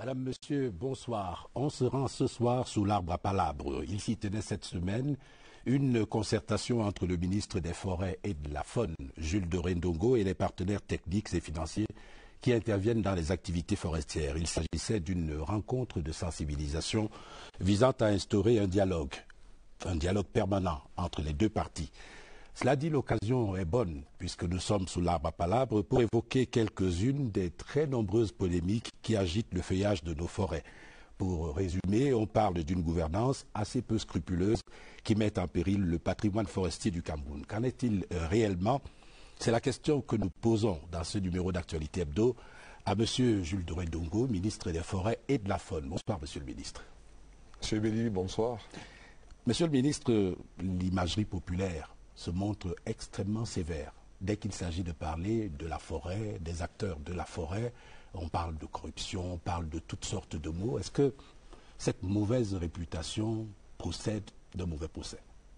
Madame, Monsieur, bonsoir. On se rend ce soir sous l'arbre à palabres. Il s'y tenait cette semaine une concertation entre le ministre des Forêts et de la Faune, Jules Doré-Ndongo, et les partenaires techniques et financiers qui interviennent dans les activités forestières. Il s'agissait d'une rencontre de sensibilisation visant à instaurer un dialogue permanent entre les deux parties. Cela dit, l'occasion est bonne, puisque nous sommes sous l'arbre à palabres, pour évoquer quelques-unes des très nombreuses polémiques qui agitent le feuillage de nos forêts. Pour résumer, on parle d'une gouvernance assez peu scrupuleuse qui met en péril le patrimoine forestier du Cameroun. Qu'en est-il réellement? C'est la question que nous posons dans ce numéro d'Actualité Hebdo à M. Jules Doré-Ndongo, ministre des Forêts et de la Faune. Bonsoir, Monsieur le ministre. Monsieur Béli, bonsoir. Monsieur le ministre, l'imagerie populaire se montre extrêmement sévère. Dès qu'il s'agit de parler de la forêt, des acteurs de la forêt, on parle de corruption, on parle de toutes sortes de mots. Est-ce que cette mauvaise réputation procède d'un mauvais procès?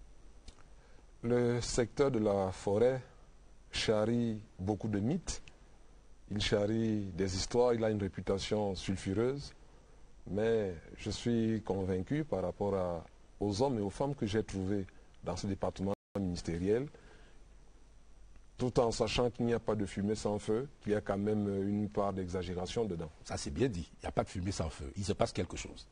Le secteur de la forêt charrie beaucoup de mythes. Il charrie des histoires, il a une réputation sulfureuse. Mais je suis convaincu par rapport aux hommes et aux femmes que j'ai trouvés dans ce département ministériel, tout en sachant qu'il n'y a pas de fumée sans feu, qu'il y a quand même une part d'exagération dedans. Ça c'est bien dit, il n'y a pas de fumée sans feu, il se passe quelque chose.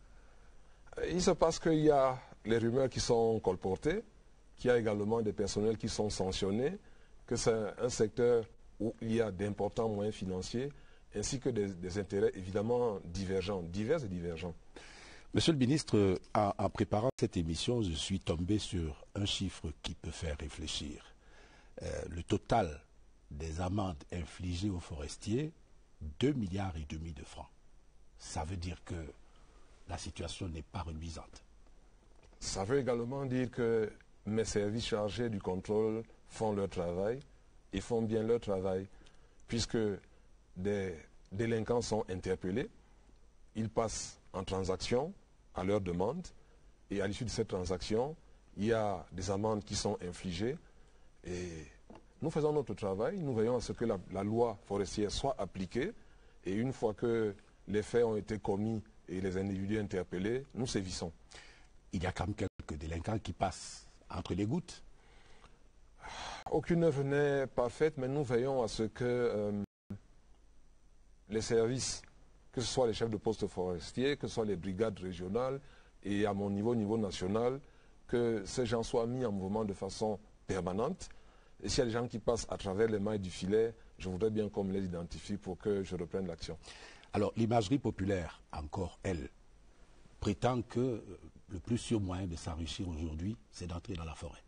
Il se passe qu'il y a les rumeurs qui sont colportées, qu'il y a également des personnels qui sont sanctionnés, que c'est un secteur où il y a d'importants moyens financiers, ainsi que des intérêts évidemment divergents, divers et divergents. Monsieur le ministre, en préparant cette émission, je suis tombé sur un chiffre qui peut faire réfléchir. Le total des amendes infligées aux forestiers, 2,5 milliards de francs. Ça veut dire que la situation n'est pas reluisante. Ça veut également dire que mes services chargés du contrôle font leur travail et font bien leur travail, puisque des délinquants sont interpellés, ils passent en transaction à leur demande, et à l'issue de cette transaction, il y a des amendes qui sont infligées, et nous faisons notre travail, nous veillons à ce que la loi forestière soit appliquée, et une fois que les faits ont été commis et les individus interpellés, nous sévissons. Il y a quand même quelques délinquants qui passent entre les gouttes. Aucune œuvre n'est parfaite, mais nous veillons à ce que les services, que ce soit les chefs de poste forestiers, que ce soit les brigades régionales et à mon niveau national, que ces gens soient mis en mouvement de façon permanente. Et s'il y a des gens qui passent à travers les mailles du filet, je voudrais bien qu'on me les identifie pour que je reprenne l'action. Alors, l'imagerie populaire, encore elle, prétend que le plus sûr moyen de s'enrichir aujourd'hui, c'est d'entrer dans la forêt.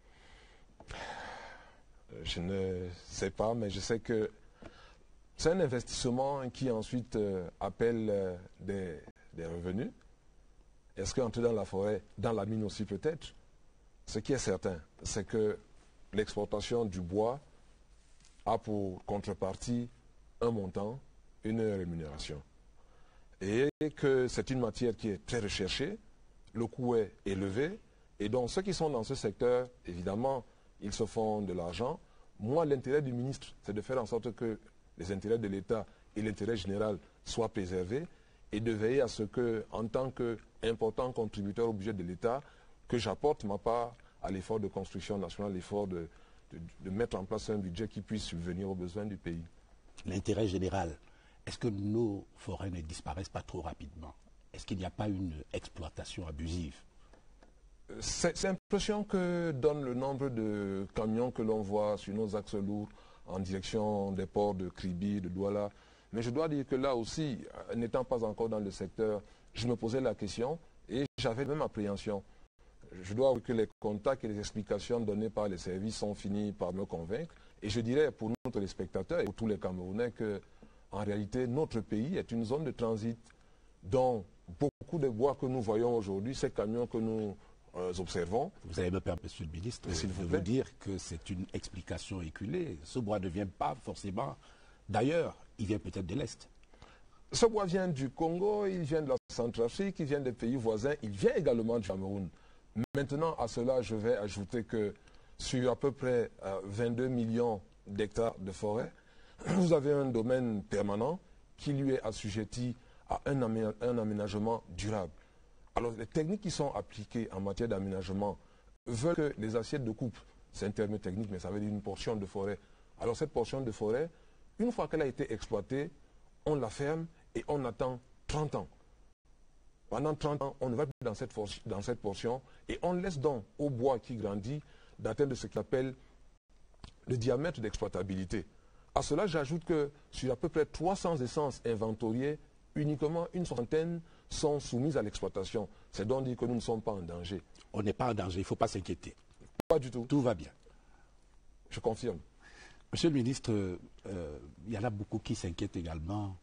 Je ne sais pas, mais je sais que c'est un investissement qui ensuite appelle des revenus. Est-ce qu'entrer dans la forêt, dans la mine aussi peut-être? Ce qui est certain, c'est que l'exportation du bois a pour contrepartie un montant, une rémunération. Et que c'est une matière qui est très recherchée, le coût est élevé, et donc ceux qui sont dans ce secteur, évidemment, ils se font de l'argent. Moi, l'intérêt du ministre, c'est de faire en sorte que les intérêts de l'État et l'intérêt général soient préservés et de veiller à ce que, en tant qu'important contributeur au budget de l'État, que j'apporte ma part à l'effort de construction nationale, l'effort de mettre en place un budget qui puisse subvenir aux besoins du pays. L'intérêt général, est-ce que nos forêts ne disparaissent pas trop rapidement? Est-ce qu'il n'y a pas une exploitation abusive? C'est l'impression que donne le nombre de camions que l'on voit sur nos axes lourds en direction des ports de Kribi, de Douala. Mais je dois dire que là aussi, n'étant pas encore dans le secteur, je me posais la question et j'avais même appréhension. Je dois avouer que les contacts et les explications données par les services ont fini par me convaincre. Et je dirais pour nos téléspectateurs et pour tous les Camerounais qu'en réalité, notre pays est une zone de transit dont beaucoup de bois que nous voyons aujourd'hui, ces camions que nous observons. Vous allez me permettre, Monsieur le ministre, de vous dire que c'est une explication éculée. Ce bois ne vient pas forcément d'ailleurs, il vient peut-être de l'Est. Ce bois vient du Congo, il vient de la Centrafrique, il vient des pays voisins, il vient également du Cameroun. Maintenant, à cela, je vais ajouter que sur à peu près 22 millions d'hectares de forêt, vous avez un domaine permanent qui lui est assujetti à un aménagement durable. Alors, les techniques qui sont appliquées en matière d'aménagement veulent que les assiettes de coupe, c'est un terme technique, mais ça veut dire une portion de forêt. Alors, cette portion de forêt, une fois qu'elle a été exploitée, on la ferme et on attend 30 ans. Pendant 30 ans, on ne va plus dans cette portion et on laisse donc au bois qui grandit d'atteindre ce qu'on appelle le diamètre d'exploitabilité. À cela, j'ajoute que sur à peu près 300 essences inventoriées, uniquement une centaine sont soumises à l'exploitation. C'est donc dire que nous ne sommes pas en danger. On n'est pas en danger, il ne faut pas s'inquiéter. Pas du tout. Tout va bien. Je confirme. Monsieur le ministre, il y en a beaucoup qui s'inquiètent également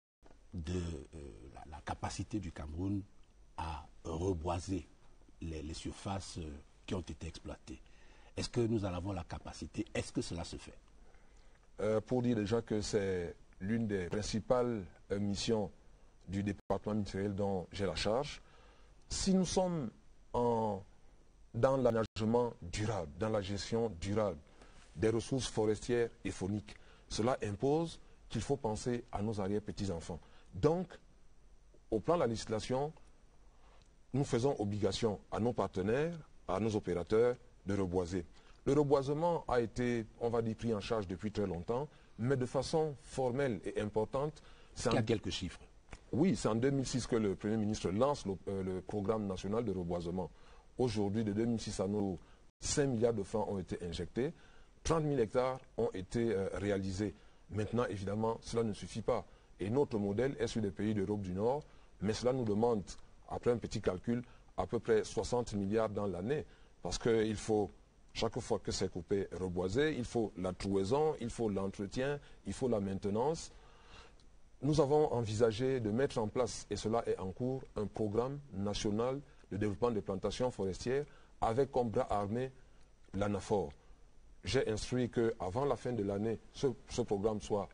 de la capacité du Cameroun à reboiser les surfaces qui ont été exploitées. Est-ce que nous en avons la capacité? Est-ce que cela se fait? Pour dire déjà que c'est l'une des principales missions du département ministériel dont j'ai la charge. Si nous sommes dans l'aménagement durable, dans la gestion durable des ressources forestières et fauniques, cela impose qu'il faut penser à nos arrière-petits-enfants. Donc, au plan de la législation, nous faisons obligation à nos partenaires, à nos opérateurs de reboiser. Le reboisement a été, on va dire, pris en charge depuis très longtemps, mais de façon formelle et importante. Il y a quelques chiffres. Oui, c'est en 2006 que le Premier ministre lance le programme national de reboisement. Aujourd'hui, de 2006 à nous, 5 milliards de francs ont été injectés, 30 000 hectares ont été réalisés. Maintenant, évidemment, cela ne suffit pas. Et notre modèle est sur les pays d'Europe du Nord, mais cela nous demande, après un petit calcul, à peu près 60 milliards dans l'année, parce qu'il faut, chaque fois que c'est coupé, reboiser, il faut la trouaison, il faut l'entretien, il faut la maintenance. Nous avons envisagé de mettre en place, et cela est en cours, un programme national de développement des plantations forestières avec comme bras armé l'ANAFOR. J'ai instruit qu'avant la fin de l'année, ce programme soit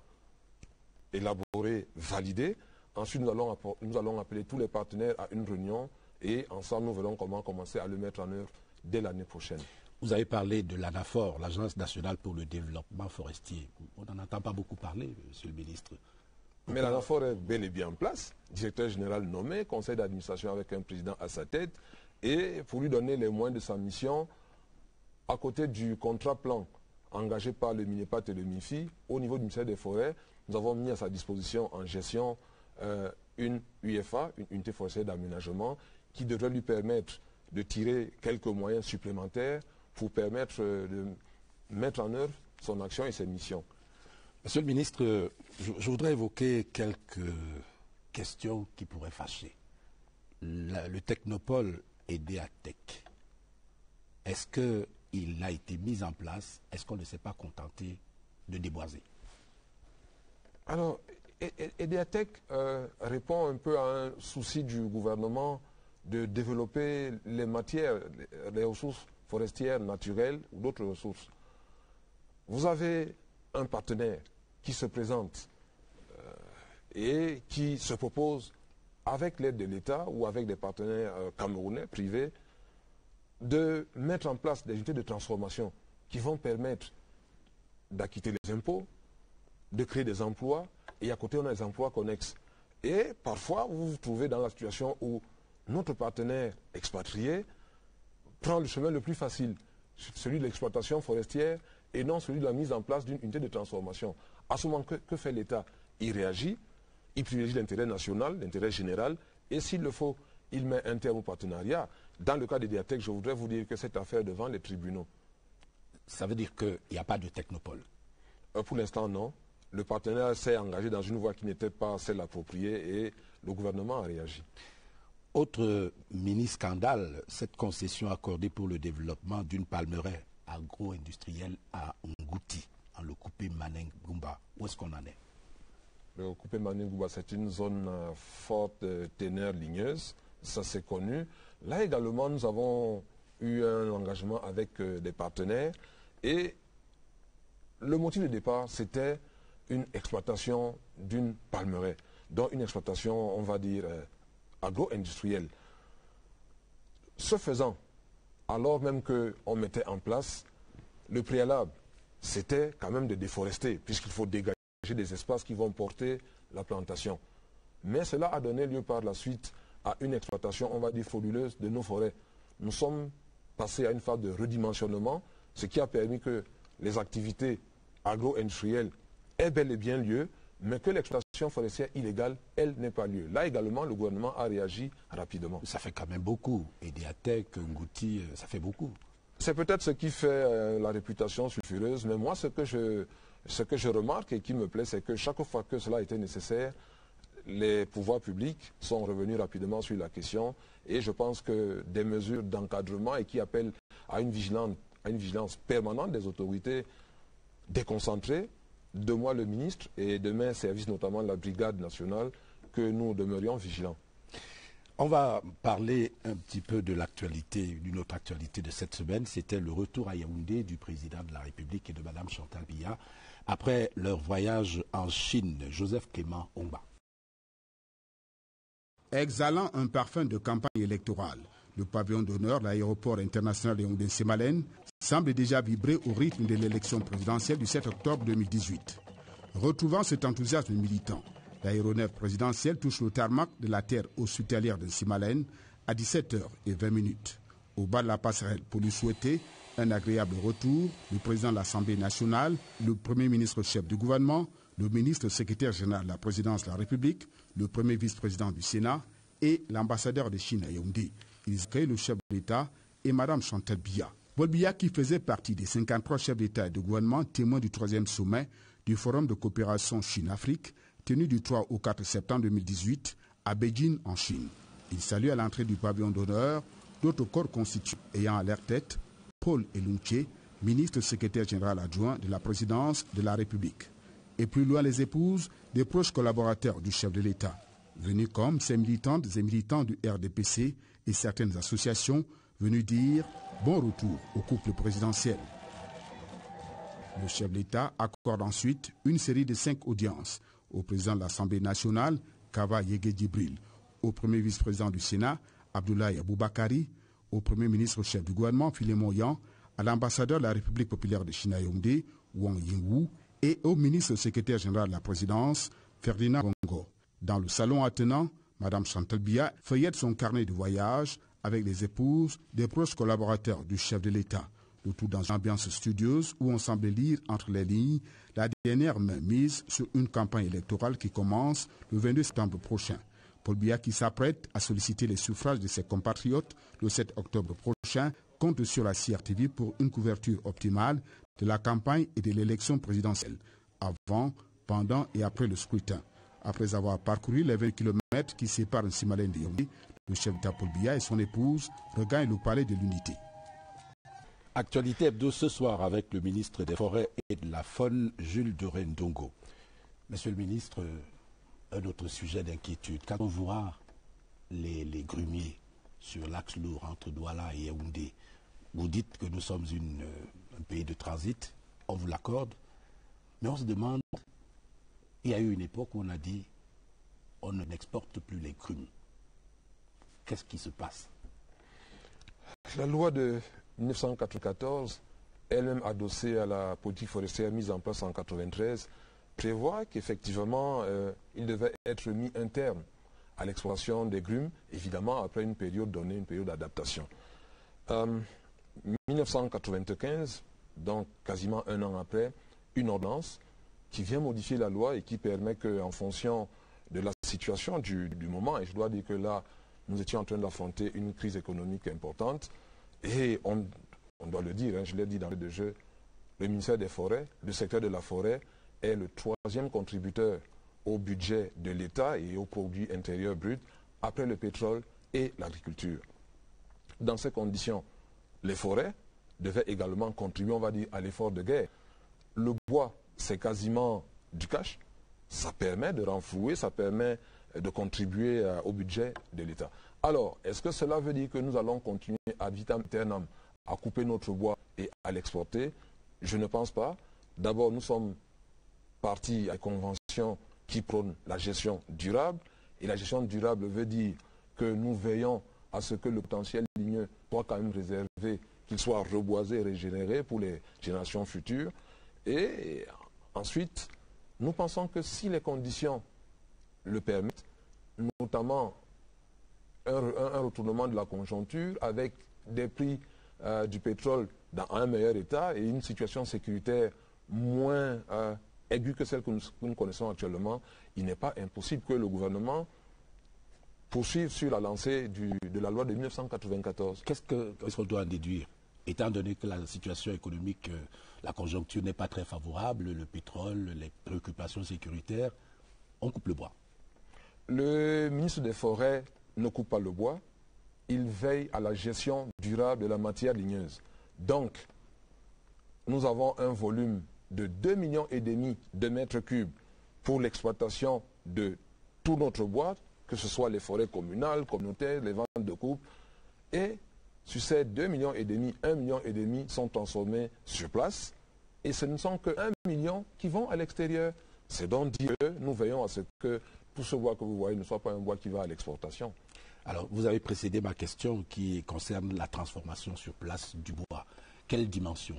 élaboré, validé. Ensuite, nous allons appeler tous les partenaires à une réunion et ensemble, nous verrons comment commencer à le mettre en œuvre dès l'année prochaine. Vous avez parlé de l'ANAFOR, l'Agence nationale pour le développement forestier. On n'en entend pas beaucoup parler, monsieur le ministre. Mais l'ANAFOR est bel et bien en place, directeur général nommé, conseil d'administration avec un président à sa tête, et pour lui donner les moyens de sa mission, à côté du contrat plan engagé par le MINEPAT et le MIFI, au niveau du ministère des Forêts, nous avons mis à sa disposition en gestion une UFA, une unité forestière d'aménagement, qui devrait lui permettre de tirer quelques moyens supplémentaires pour permettre de mettre en œuvre son action et ses missions. Monsieur le ministre, je voudrais évoquer quelques questions qui pourraient fâcher. Le technopole EDATEC, est-ce qu'il a été mis en place? Est-ce qu'on ne s'est pas contenté de déboiser? Alors, EDATEC répond un peu à un souci du gouvernement de développer les matières, les ressources forestières naturelles ou d'autres ressources. Vous avez un partenaire qui se présente et qui se propose, avec l'aide de l'État ou avec des partenaires camerounais, privés, de mettre en place des unités de transformation qui vont permettre d'acquitter les impôts, de créer des emplois, et à côté on a des emplois connexes. Et parfois vous vous trouvez dans la situation où notre partenaire expatrié prend le chemin le plus facile, celui de l'exploitation forestière, et non celui de la mise en place d'une unité de transformation. À ce moment, que fait l'État? Il réagit, il privilégie l'intérêt national, l'intérêt général, et s'il le faut, il met un terme au partenariat. Dans le cas des DIATEC, je voudrais vous dire que cette affaire est devant les tribunaux. Ça veut dire qu'il n'y a pas de technopole? Pour l'instant, non. Le partenaire s'est engagé dans une voie qui n'était pas celle appropriée et le gouvernement a réagi. Autre mini-scandale, cette concession accordée pour le développement d'une palmeraie agro-industrielle à Ngouti, en le coupé Manengumba. Où est-ce qu'on en est? Le coupé Manengumba, c'est une zone forte teneur ligneuse, ça c'est connu. Là également, nous avons eu un engagement avec des partenaires et le motif de départ, c'était une exploitation d'une palmeraie, donc une exploitation, on va dire, agro-industrielle. Ce faisant, alors même qu'on mettait en place, le préalable, c'était quand même de déforester, puisqu'il faut dégager des espaces qui vont porter la plantation. Mais cela a donné lieu par la suite à une exploitation, on va dire, frauduleuse de nos forêts. Nous sommes passés à une phase de redimensionnement, ce qui a permis que les activités agro-industrielles aient bel et bien lieu, mais que l'exploitation forestière illégale, elle, n'ait pas lieu. Là également, le gouvernement a réagi rapidement. Ça fait quand même beaucoup. Ediatec, Ngouti, ça fait beaucoup. C'est peut-être ce qui fait la réputation sulfureuse, mais moi, ce que je remarque et qui me plaît, c'est que chaque fois que cela a été nécessaire, les pouvoirs publics sont revenus rapidement sur la question et je pense que des mesures d'encadrement et qui appellent à une vigilance permanente des autorités déconcentrées, de moi le ministre et de mes services, notamment la brigade nationale, que nous demeurions vigilants. On va parler un petit peu de l'actualité, d'une autre actualité de cette semaine. C'était le retour à Yaoundé du président de la République et de Mme Chantal Biya après leur voyage en Chine. Joseph Clément Omba. Exhalant un parfum de campagne électorale, le pavillon d'honneur de l'aéroport international de Yaoundé-Sémalène semble déjà vibrer au rythme de l'élection présidentielle du 7 octobre 2018. Retrouvant cet enthousiasme militant, l'aéronef présidentiel touche le tarmac de la terre hospitalière de Sémalène à 17h20. Au bas de la passerelle, pour lui souhaiter un agréable retour, le président de l'Assemblée nationale, le premier ministre chef du gouvernement, le ministre secrétaire général de la présidence de la République, le premier vice-président du Sénat et l'ambassadeur de Chine à Yaoundé. Ils accueillent le chef de l'État et Mme Chantal Biya. Paul Biya, qui faisait partie des 53 chefs d'État et de gouvernement témoins du 3e sommet du Forum de coopération Chine-Afrique, tenu du 3 au 4 septembre 2018 à Beijing, en Chine. Il salue à l'entrée du pavillon d'honneur d'autres corps constitués ayant à leur tête Paul Elunche, ministre secrétaire général adjoint de la présidence de la République. Et plus loin les épouses des proches collaborateurs du chef de l'État, venus comme ces militantes et militants du RDPC et certaines associations venus dire bon retour au couple présidentiel. Le chef de l'État accorde ensuite une série de 5 audiences au président de l'Assemblée nationale, Kava Yege Djibril, au premier vice-président du Sénat, Abdoulaye Aboubakari, au premier ministre chef du gouvernement, Philémon Yan, à l'ambassadeur de la République populaire de Chine à Yaoundé, Wang Yingwu, et au ministre secrétaire général de la présidence, Ferdinand Bongo. Dans le salon attenant, Mme Chantal Biya feuillette son carnet de voyage avec les épouses des proches collaborateurs du chef de l'État. Le tout dans une ambiance studieuse où on semble lire entre les lignes la dernière main mise sur une campagne électorale qui commence le 22 septembre prochain. Paul Biya, qui s'apprête à solliciter les suffrages de ses compatriotes le 7 octobre prochain, compte sur la CRTV pour une couverture optimale de la campagne et de l'élection présidentielle, avant, pendant et après le scrutin. Après avoir parcouru les 20 km qui séparent Sémalène de Yaoundé, le chef d'État Paul Biya et son épouse regagnent le palais de l'Unité. Actualité hebdo ce soir avec le ministre des Forêts et de la Faune, Jules Doré-Ndongo. Monsieur le ministre, un autre sujet d'inquiétude. Quand on voit les grumiers sur l'axe lourd entre Douala et Yaoundé, vous dites que nous sommes un pays de transit, on vous l'accorde, mais on se demande, il y a eu une époque où on a dit on n'exporte plus les grumes. Qu'est-ce qui se passe? La loi de 1994, elle-même adossée à la politique forestière mise en place en 1993, prévoit qu'effectivement, il devait être mis un terme à l'exploitation des grumes, évidemment après une période donnée, une période d'adaptation. 1995, donc quasiment un an après, une ordonnance qui vient modifier la loi et qui permet qu'en fonction de la situation du moment, et je dois dire que là, nous étions en train d'affronter une crise économique importante, et on doit le dire, je l'ai dit dans le jeu, le ministère des Forêts, le secteur de la forêt, est le 3e contributeur au budget de l'État et au produit intérieur brut, après le pétrole et l'agriculture. Dans ces conditions, les forêts devaient également contribuer, on va dire, à l'effort de guerre. Le bois, c'est quasiment du cash. Ça permet de renflouer, ça permet de contribuer au budget de l'État. Alors, est-ce que cela veut dire que nous allons continuer ad vitam aeternam à couper notre bois et à l'exporter? Je ne pense pas. D'abord, nous sommes partis à une convention qui prône la gestion durable. Et la gestion durable veut dire que nous veillons à ce que le potentiel ligneux soit quand même réservé, qu'il soit reboisé, régénéré pour les générations futures. Et ensuite, nous pensons que si les conditions le permettent, notamment un retournement de la conjoncture avec des prix du pétrole dans un meilleur état et une situation sécuritaire moins aiguë que celle que nous connaissons actuellement, il n'est pas impossible que le gouvernement poursuive sur la lancée de la loi de 1994. Qu'est-ce qu'on doit en déduire? Étant donné que la situation économique, la conjoncture n'est pas très favorable, le pétrole, les préoccupations sécuritaires, on coupe le bois. Le ministre des Forêts ne coupe pas le bois, il veille à la gestion durable de la matière ligneuse. Donc, nous avons un volume de 2,5 millions de mètres cubes pour l'exploitation de tout notre bois, que ce soit les forêts communales, communautaires, les ventes de coupe. Et sur ces 2,5 millions, 1,5 million sont transformés sur place. Et ce ne sont que 1 million qui vont à l'extérieur. C'est donc dire que nous veillons à ce que tout ce bois que vous voyez ne soit pas un bois qui va à l'exportation. Alors, vous avez précédé ma question qui concerne la transformation sur place du bois. Quelle dimension?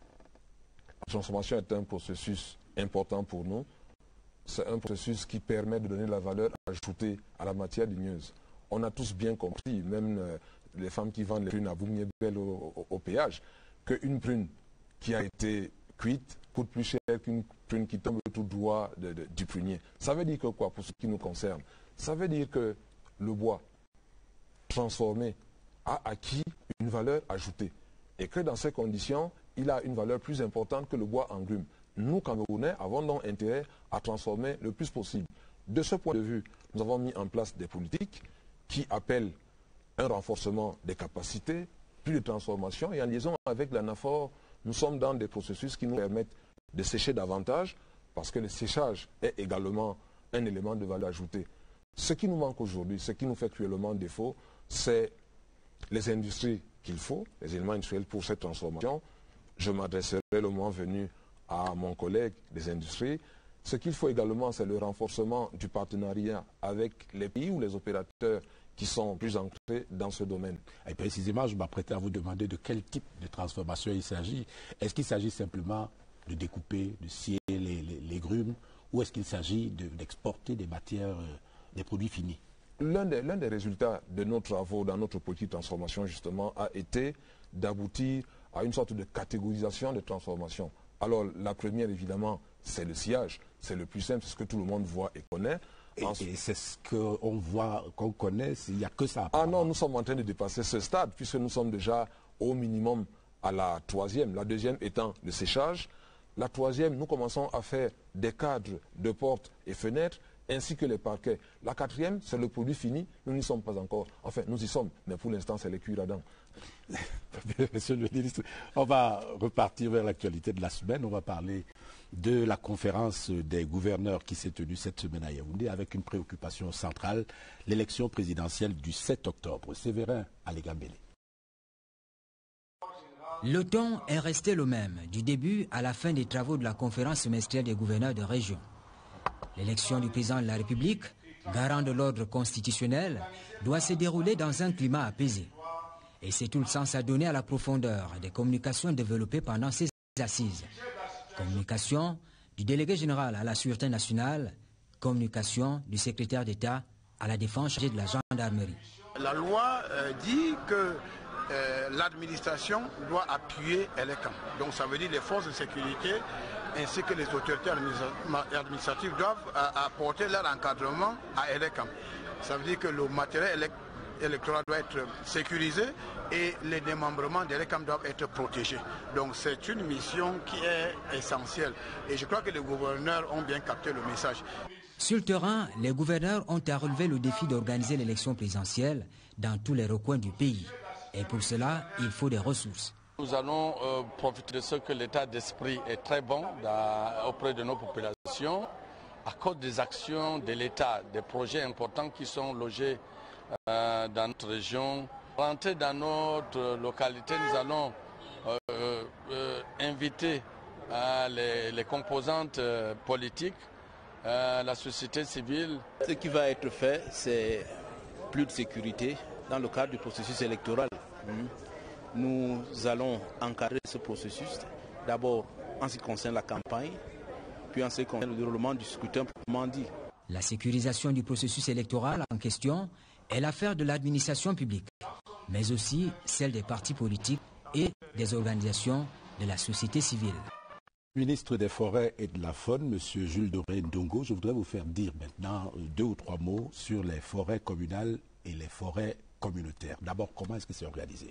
La transformation est un processus important pour nous. C'est un processus qui permet de donner la valeur ajoutée à la matière ligneuse. On a tous bien compris, même les femmes qui vendent les prunes à Bougné-Bel au péage, qu'une prune qui a été cuite coûte plus cher qu'une prune qui tombe tout droit du prunier. Ça veut dire que quoi pour ce qui nous concerne? Ça veut dire que le bois transformé a acquis une valeur ajoutée et que dans ces conditions, il a une valeur plus importante que le bois en grume. Nous, Camerounais, avons donc intérêt à transformer le plus possible. De ce point de vue, nous avons mis en place des politiques qui appellent un renforcement des capacités, plus de transformation, et en liaison avec l'ANAFOR, nous sommes dans des processus qui nous permettent de sécher davantage, parce que le séchage est également un élément de valeur ajoutée. Ce qui nous manque aujourd'hui, ce qui nous fait cruellement défaut, c'est les industries qu'il faut, les éléments industriels pour cette transformation. Je m'adresserai le moment venu à mon collègue des industries. Ce qu'il faut également, c'est le renforcement du partenariat avec les pays ou les opérateurs qui sont plus ancrés dans ce domaine. Et précisément, je m'apprêtais à vous demander de quel type de transformation il s'agit. Est-ce qu'il s'agit simplement de découper, de scier les grumes, ou est-ce qu'il s'agit d'exporter des matières, des produits finis? L'un des résultats de nos travaux dans notre politique de transformation, justement, a été d'aboutir à une sorte de catégorisation des transformations. Alors, la première, évidemment, c'est le sciage. C'est le plus simple, c'est ce que tout le monde voit et connaît. Et c'est ce qu'on voit, qu'on connaît, il n'y a que ça. Ah non, nous sommes en train de dépasser ce stade, puisque nous sommes déjà au minimum à la troisième. La deuxième étant le séchage. La troisième, nous commençons à faire des cadres de portes et fenêtres, ainsi que les parquets. La quatrième, c'est le produit fini. Nous n'y sommes pas encore. Enfin, nous y sommes, mais pour l'instant, c'est les cuirs à dents. Monsieur le ministre, on va repartir vers l'actualité de la semaine. On va parler de la conférence des gouverneurs qui s'est tenue cette semaine à Yaoundé avec une préoccupation centrale, l'élection présidentielle du 7 octobre. Séverin Alégambélé. Le ton est resté le même, du début à la fin des travaux de la conférence semestrielle des gouverneurs de région. L'élection du président de la République, garant de l'ordre constitutionnel, doit se dérouler dans un climat apaisé. Et c'est tout le sens à donner à la profondeur des communications développées pendant ces assises. Communication du délégué général à la Sûreté nationale, communication du secrétaire d'État à la défense chargé de la gendarmerie. La loi dit que l'administration doit appuyer ELECAM. Donc ça veut dire les forces de sécurité ainsi que les autorités administratives doivent apporter leur encadrement à ELECAM. Ça veut dire que le matériel électoral doit être sécurisé et les démembrements d'ELECAM doivent être protégés. Donc c'est une mission qui est essentielle. Et je crois que les gouverneurs ont bien capté le message. Sur le terrain, les gouverneurs ont à relever le défi d'organiser l'élection présidentielle dans tous les recoins du pays. Et pour cela, il faut des ressources. Nous allons profiter de ce que l'état d'esprit est très bon auprès de nos populations à cause des actions de l'État, des projets importants qui sont logés dans notre région. Rentrer dans notre localité, nous allons inviter les composantes politiques, la société civile. Ce qui va être fait, c'est plus de sécurité dans le cadre du processus électoral. Nous allons encadrer ce processus, d'abord en ce qui concerne la campagne, puis en ce qui concerne le déroulement du scrutin proprement dit. La sécurisation du processus électoral en question est l'affaire de l'administration publique, mais aussi celle des partis politiques et des organisations de la société civile. Ministre des Forêts et de la Faune, M. Jules Doré-Ndongo, je voudrais vous faire dire maintenant 2 ou 3 mots sur les forêts communales et les forêts communautaires. D'abord, comment est-ce que c'est organisé?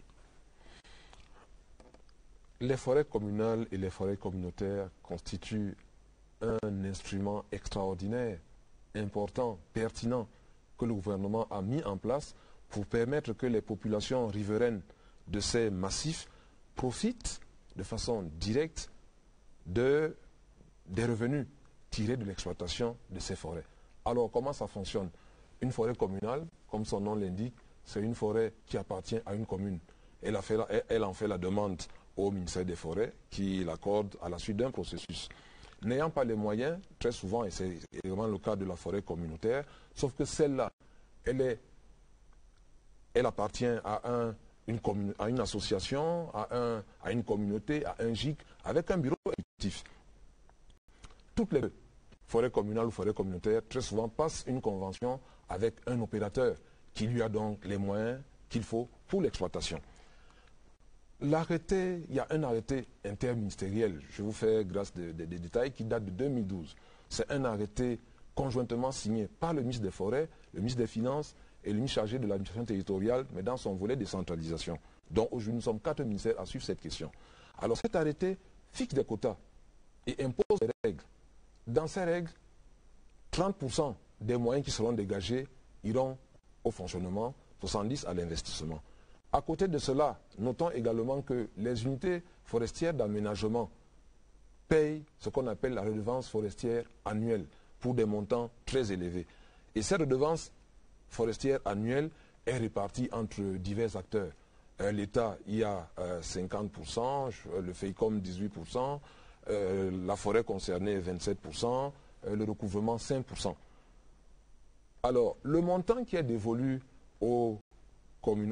Les forêts communales et les forêts communautaires constituent un instrument extraordinaire, important, pertinent, que le gouvernement a mis en place pour permettre que les populations riveraines de ces massifs profitent de façon directe des revenus tirés de l'exploitation de ces forêts. Alors, comment ça fonctionne? Une forêt communale, comme son nom l'indique, c'est une forêt qui appartient à une commune. Elle en fait la demande au ministère des Forêts qui l'accorde à la suite d'un processus. N'ayant pas les moyens, très souvent, et c'est également le cas de la forêt communautaire, sauf que celle-là, elle appartient à une association, à une communauté, à un GIC, avec un bureau exécutif. Toutes les forêts communales ou forêts communautaires, très souvent, passent une convention avec un opérateur qui lui a donc les moyens qu'il faut pour l'exploitation. L'arrêté, il y a un arrêté interministériel, je vous fais grâce des détails, qui date de 2012. C'est un arrêté conjointement signé par le ministre des Forêts, le ministre des Finances et le ministre chargé de l'administration territoriale, mais dans son volet décentralisation. Donc aujourd'hui, nous sommes 4 ministères à suivre cette question. Alors cet arrêté fixe des quotas et impose des règles. Dans ces règles, 30% des moyens qui seront dégagés iront au fonctionnement, 70% à l'investissement. À côté de cela, notons également que les unités forestières d'aménagement payent ce qu'on appelle la redevance forestière annuelle pour des montants très élevés. Et cette redevance forestière annuelle est répartie entre divers acteurs. L'État y a 50%, le FEICOM 18%, la forêt concernée 27%, le recouvrement 5%. Alors, le montant qui est dévolu aux communes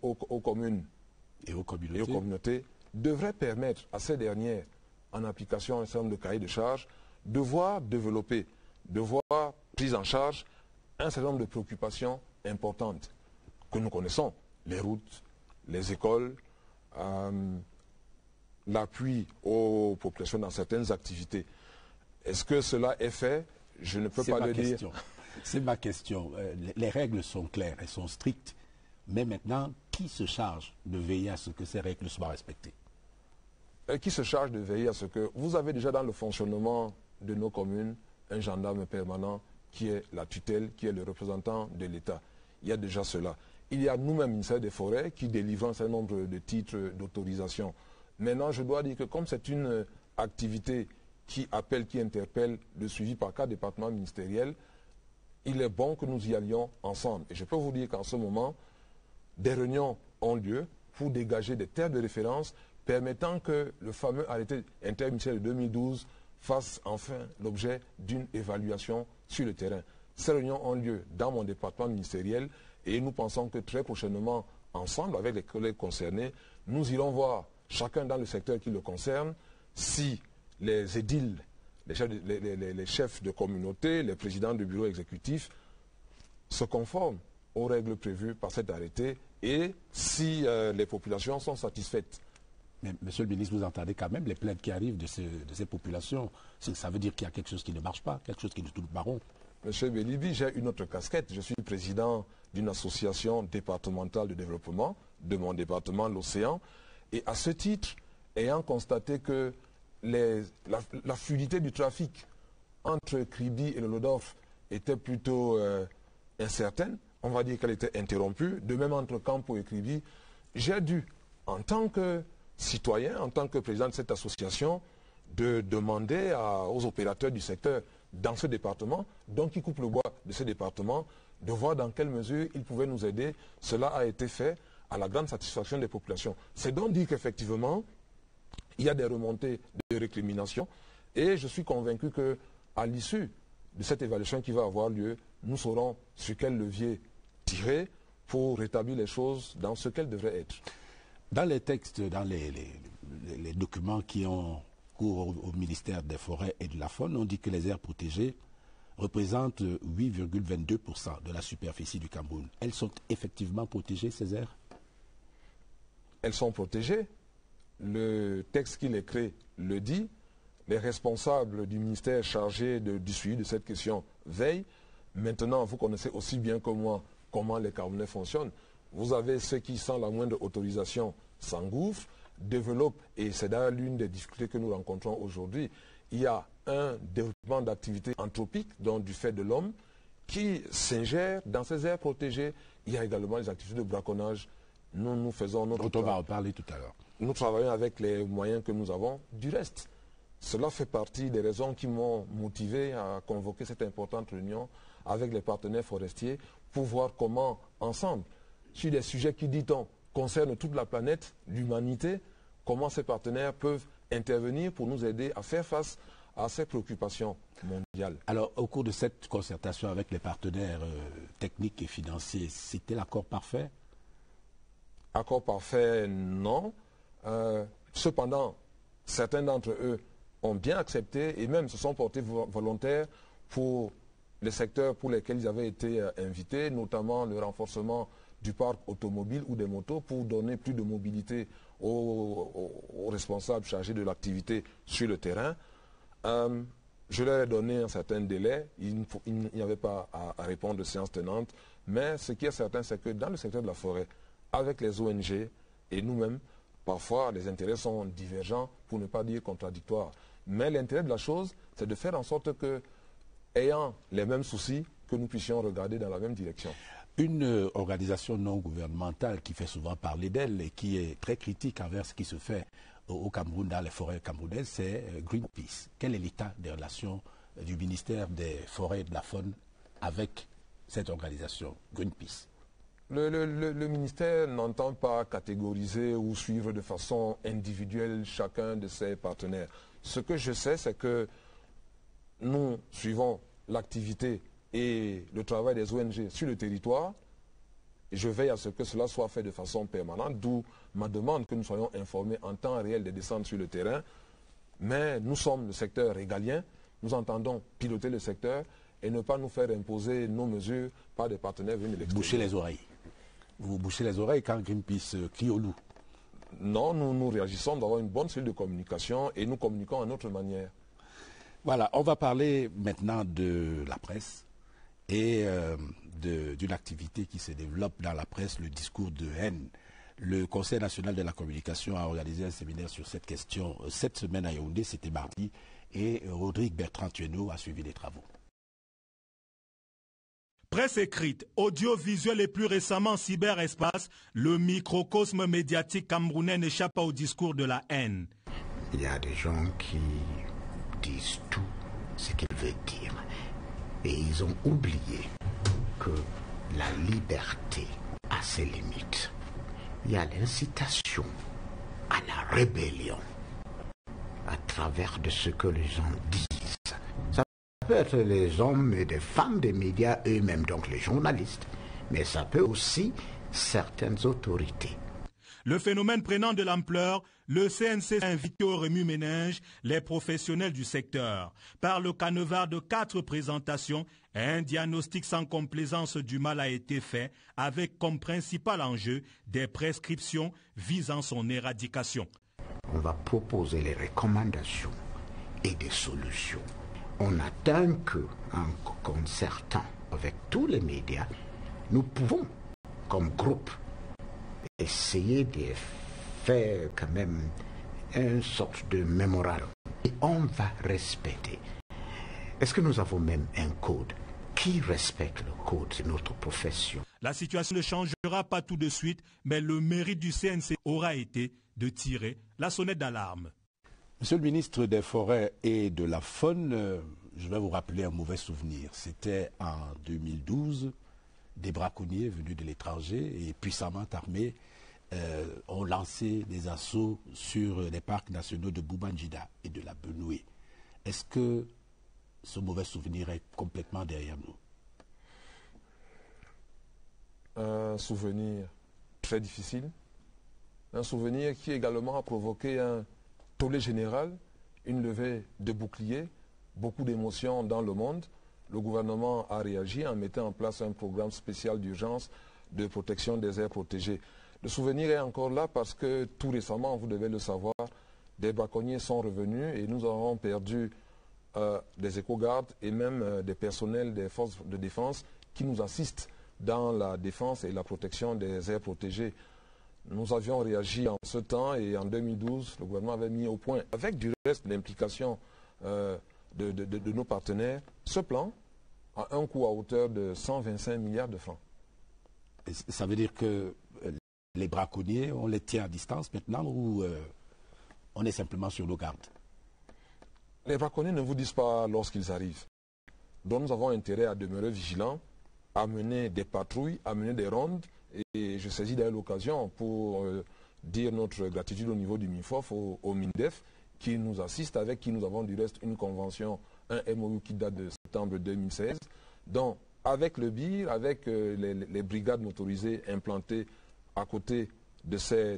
et aux communautés devrait permettre à ces dernières, en application à un certain nombre de cahiers de charges, de voir développer, de voir prise en charge un certain nombre de préoccupations importantes que nous connaissons, les routes, les écoles, l'appui aux populations dans certaines activités. Est-ce que cela est fait? Je ne peux pas le dire. C'est ma question. Les règles sont claires, elles sont strictes. Mais maintenant, qui se charge de veiller à ce que ces règles soient respectées? Qui se charge de veiller à ce que... Vous avez déjà dans le fonctionnement de nos communes un gendarme permanent qui est la tutelle, qui est le représentant de l'État. Il y a déjà cela. Il y a nous-mêmes, ministère des Forêts, qui délivrons un certain nombre de titres d'autorisation. Maintenant, je dois dire que comme c'est une activité qui appelle, qui interpelle le suivi par 4 départements ministériels, il est bon que nous y allions ensemble. Et je peux vous dire qu'en ce moment, des réunions ont lieu pour dégager des termes de référence permettant que le fameux arrêté interministériel de 2012 fasse enfin l'objet d'une évaluation sur le terrain. Ces réunions ont lieu dans mon département ministériel et nous pensons que très prochainement, ensemble avec les collègues concernés, nous irons voir chacun dans le secteur qui le concerne si les édiles, les chefs de communauté, les présidents du bureau exécutif se conforment aux règles prévues par cet arrêté et si les populations sont satisfaites. Mais, monsieur le ministre, vous entendez quand même les plaintes qui arrivent de ces populations. Ça veut dire qu'il y a quelque chose qui ne marche pas, quelque chose qui ne tourne pas rond. Monsieur Bélibi, j'ai une autre casquette. Je suis président d'une association départementale de développement de mon département, l'Océan. Et à ce titre, ayant constaté que la fluidité du trafic entre Kribi et le Lodorf était plutôt incertaine, on va dire qu'elle était interrompue, de même entre Campo et Kribi, j'ai dû, en tant que citoyen, en tant que président de cette association, de demander aux opérateurs du secteur dans ce département, donc qui coupent le bois de ce département, de voir dans quelle mesure ils pouvaient nous aider. Cela a été fait à la grande satisfaction des populations. C'est donc dire qu'effectivement, il y a des remontées de récrimination et je suis convaincu qu'à l'issue de cette évaluation qui va avoir lieu, nous saurons sur quel levier tirer pour rétablir les choses dans ce qu'elles devraient être. Dans les textes, dans les documents qui ont cours au ministère des Forêts et de la Faune, on dit que les aires protégées représentent 8,22% de la superficie du Cameroun. Elles sont effectivement protégées, ces aires? Elles sont protégées. Le texte qui les crée le dit. Les responsables du ministère chargés du suivi de cette question veillent. Maintenant, vous connaissez aussi bien que moi comment les Camerounais fonctionnent. Vous avez ceux qui, sans la moindre autorisation, s'engouffrent, développent, et c'est d'ailleurs l'une des difficultés que nous rencontrons aujourd'hui. Il y a un développement d'activités anthropiques, donc du fait de l'homme, qui s'ingère dans ces aires protégées. Il y a également les activités de braconnage. Nous faisons notre dont on va en parler tout à l'heure. Nous travaillons avec les moyens que nous avons. Du reste, cela fait partie des raisons qui m'ont motivé à convoquer cette importante réunion avec les partenaires forestiers pour voir comment, ensemble, sur des sujets qui, dit-on, concernent toute la planète, l'humanité, comment ces partenaires peuvent intervenir pour nous aider à faire face à ces préoccupations mondiales. Alors, au cours de cette concertation avec les partenaires techniques et financiers, c'était l'accord parfait? Accord parfait, non. Cependant, certains d'entre eux ont bien accepté et même se sont portés volontaires pour les secteurs pour lesquels ils avaient été invités, notamment le renforcement du parc automobile ou des motos pour donner plus de mobilité aux responsables chargés de l'activité sur le terrain. Je leur ai donné un certain délai, il n'y avait pas à répondre de séance tenante, mais ce qui est certain, c'est que dans le secteur de la forêt, avec les ONG et nous-mêmes, parfois les intérêts sont divergents, pour ne pas dire contradictoires. Mais l'intérêt de la chose, c'est de faire en sorte que, ayant les mêmes soucis, que nous puissions regarder dans la même direction. Une organisation non gouvernementale qui fait souvent parler d'elle et qui est très critique envers ce qui se fait au Cameroun, dans les forêts camerounaises, c'est Greenpeace. Quel est l'état des relations du ministère des Forêts et de la Faune avec cette organisation, Greenpeace? Le ministère n'entend pas catégoriser ou suivre de façon individuelle chacun de ses partenaires. Ce que je sais, c'est que nous suivons l'activité et le travail des ONG sur le territoire. Et je veille à ce que cela soit fait de façon permanente, d'où ma demande que nous soyons informés en temps réel des descentes sur le terrain. Mais nous sommes le secteur régalien, nous entendons piloter le secteur et ne pas nous faire imposer nos mesures par des partenaires venus de l'extérieur. Bouchez les oreilles. Vous bouchez les oreilles quand Greenpeace crie au loup? Non, nous réagissons d'avoir une bonne cellule de communication et nous communiquons à notre manière. Voilà, on va parler maintenant de la presse et d'une activité qui se développe dans la presse, le discours de haine. Le Conseil national de la communication a organisé un séminaire sur cette question cette semaine à Yaoundé, c'était mardi, et Rodrigue Bertrand-Tueno a suivi les travaux. Presse écrite, audiovisuel et plus récemment cyberespace, le microcosme médiatique camerounais n'échappe pas au discours de la haine. Il y a des gens qui disent tout ce qu'ils veulent dire. Et ils ont oublié que la liberté a ses limites. Il y a l'incitation à la rébellion à travers de ce que les gens disent. Ça peut être les hommes et des femmes des médias eux-mêmes, donc les journalistes, mais ça peut aussi certaines autorités. Le phénomène prenant de l'ampleur, le CNC a invité au remue-ménage les professionnels du secteur. Par le canevas de 4 présentations, un diagnostic sans complaisance du mal a été fait avec comme principal enjeu des prescriptions visant son éradication. On va proposer les recommandations et des solutions. On attend que, en concertant avec tous les médias, nous pouvons, comme groupe, essayer de faire quand même une sorte de mémorandum. Et on va respecter. Est-ce que nous avons même un code? Qui respecte le code? C'est notre profession. La situation ne changera pas tout de suite, mais le mérite du CNC aura été de tirer la sonnette d'alarme. Monsieur le ministre des Forêts et de la Faune, je vais vous rappeler un mauvais souvenir. C'était en 2012, des braconniers venus de l'étranger et puissamment armés ont lancé des assauts sur les parcs nationaux de Boubanjida et de la Benoué. Est-ce que ce mauvais souvenir est complètement derrière nous? Un souvenir très difficile. Un souvenir qui également a provoqué un tollé général, une levée de boucliers, beaucoup d'émotions dans le monde. le gouvernement a réagi en mettant en place un programme spécial d'urgence de protection des aires protégées. Le souvenir est encore là parce que tout récemment, vous devez le savoir, des braconniers sont revenus et nous avons perdu des éco-gardes et même des personnels des forces de défense qui nous assistent dans la défense et la protection des aires protégées. Nous avions réagi en ce temps et en 2012, le gouvernement avait mis au point, avec du reste l'implication de nos partenaires, ce plan a un coût à hauteur de 125 milliards de francs. Et ça veut dire que les braconniers, on les tient à distance maintenant ou on est simplement sur nos gardes? Les braconniers ne vous disent pas lorsqu'ils arrivent. Donc nous avons intérêt à demeurer vigilants, à mener des patrouilles, à mener des rondes. Et je saisis d'ailleurs l'occasion pour dire notre gratitude au niveau du MINFOF, au MINDEF, qui nous assiste, avec qui nous avons du reste une convention, un MOU qui date de septembre 2016. Donc avec le BIR, avec les brigades motorisées implantées à côté de ces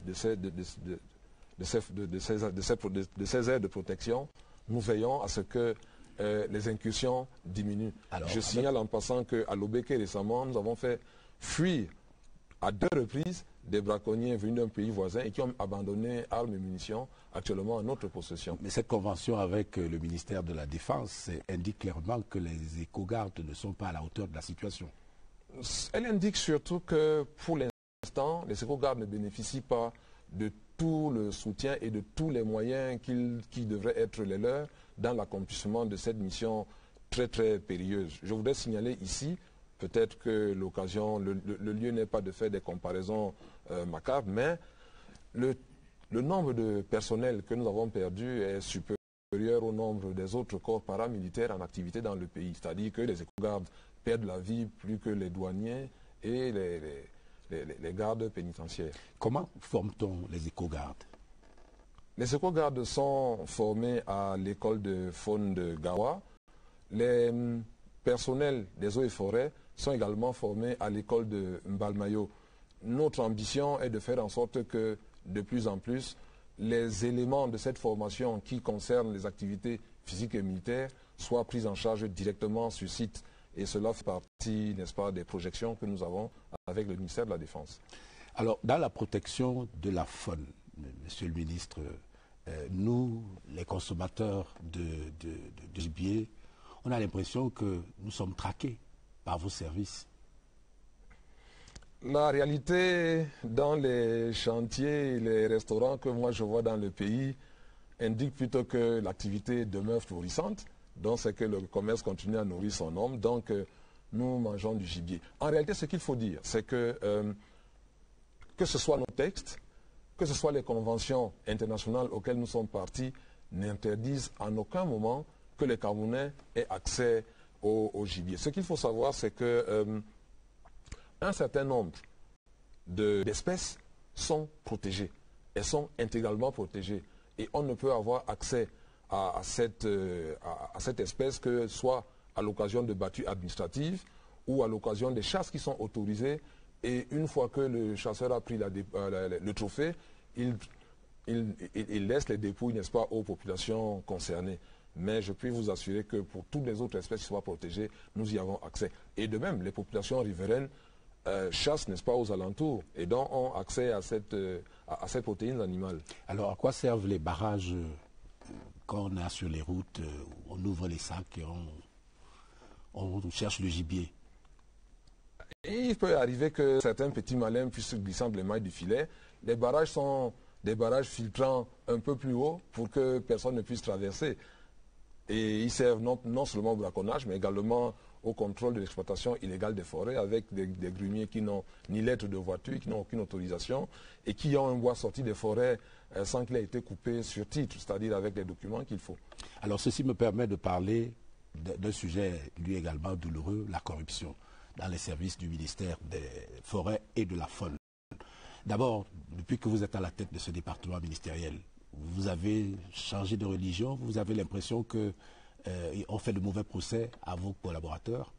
aires de protection, nous veillons à ce que les incursions diminuent. Alors, je signale en passant qu'à Lobeke récemment, nous avons fait fuir à 2 reprises des braconniers venus d'un pays voisin et qui ont abandonné armes et munitions actuellement en notre possession. Mais cette convention avec le ministère de la Défense indique clairement que les éco-gardes ne sont pas à la hauteur de la situation. Elle indique surtout que pour l'instant, les éco-gardes ne bénéficient pas de tout le soutien et de tous les moyens qui devraient être les leurs dans l'accomplissement de cette mission très très périlleuse. Je voudrais signaler ici, peut-être que l'occasion, le lieu n'est pas de faire des comparaisons macabres, mais le nombre de personnels que nous avons perdu est supérieur au nombre des autres corps paramilitaires en activité dans le pays. C'est-à-dire que les éco-gardes perdent la vie plus que les douaniers et les gardes pénitentiaires. Comment forme-t-on les éco-gardes? Les éco-gardes sont formés à l'école de faune de Gawa. Les personnels des eaux et forêts sont également formés à l'école de Mbalmayo. Notre ambition est de faire en sorte que de plus en plus, les éléments de cette formation qui concernent les activités physiques et militaires soient pris en charge directement sur site. Et cela fait partie, n'est-ce pas, des projections que nous avons avec le ministère de la Défense. Alors, dans la protection de la faune, Monsieur le ministre, nous, les consommateurs de gibier, on a l'impression que nous sommes traqués par vos services. La réalité dans les chantiers et les restaurants que moi je vois dans le pays indique plutôt que l'activité demeure florissante. Donc c'est que le commerce continue à nourrir son homme. Donc nous mangeons du gibier. En réalité, ce qu'il faut dire, c'est que ce soit nos textes, que ce soit les conventions internationales auxquelles nous sommes partis, n'interdisent en aucun moment que les Camerounais aient accès au gibier. Ce qu'il faut savoir, c'est que un certain nombre d'espèces sont protégées. Elles sont intégralement protégées. Et on ne peut avoir accès à cette espèce que soit à l'occasion de battues administratives ou à l'occasion des chasses qui sont autorisées. Et une fois que le chasseur a pris le trophée, il laisse les dépouilles, n'est-ce pas, aux populations concernées. Mais je puis vous assurer que pour toutes les autres espèces qui soient protégées, nous y avons accès. Et de même, les populations riveraines chassent, n'est-ce pas, aux alentours et donc ont accès à cette protéine animale. Alors, à quoi servent les barrages quand on est sur les routes, on ouvre les sacs et on cherche le gibier? Et il peut arriver que certains petits malins puissent glisser entre les mailles du filet. Les barrages sont des barrages filtrants un peu plus haut pour que personne ne puisse traverser. Et ils servent non seulement au braconnage, mais également au contrôle de l'exploitation illégale des forêts avec des grumiers qui n'ont ni lettre de voiture, qui n'ont aucune autorisation et qui ont un bois sorti des forêts sans qu'il ait été coupé sur titre, c'est-à-dire avec les documents qu'il faut. Alors ceci me permet de parler d'un sujet lui également douloureux, la corruption dans les services du ministère des Forêts et de la Faune. D'abord, depuis que vous êtes à la tête de ce département ministériel, vous avez changé de religion, vous avez l'impression qu'on fait de mauvais procès à vos collaborateurs?